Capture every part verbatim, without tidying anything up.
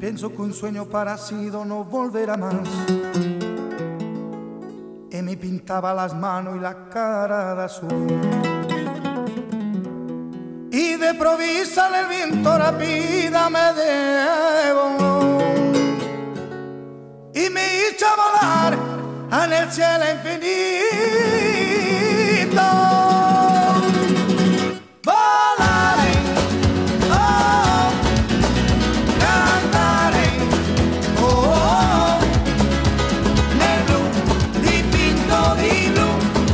Pienso que un sueño parecido no volverá más. Y me pintaba las manos y la cara de azul. Y de provisa el viento rápida me debo y me hizo volar en el cielo infinito. Volaré, oh, cantaré, oh, oh, nel blu dipinto di blu,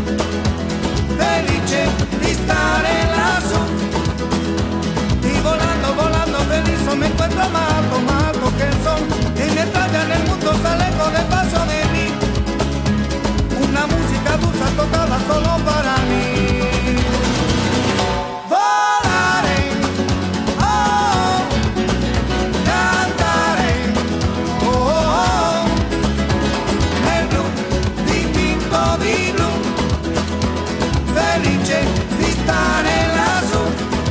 felice di stare lassù. Y volando, volando feliz me encuentro amado, amado que el sol y me trae en el mundo sale con el paso de mí. Una música dulce tocada solo para mí. Volaré, oh, cantaré, oh, oh, nel blu dipinto di blu, felice di stare lassù.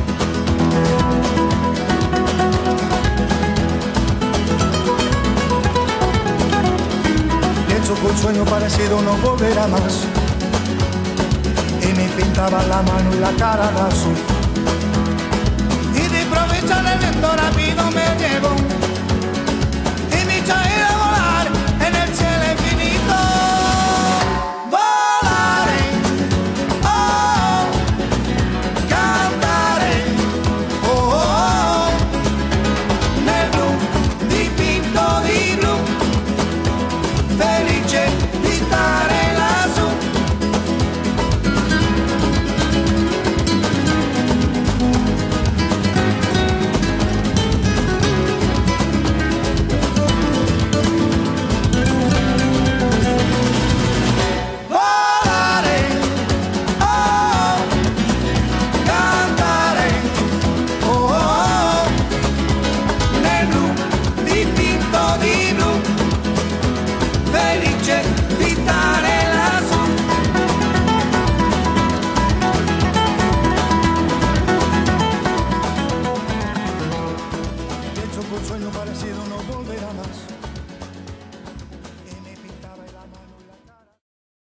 Con sueño parecido no volverá más. Y me pintaba la mano y la cara de azul.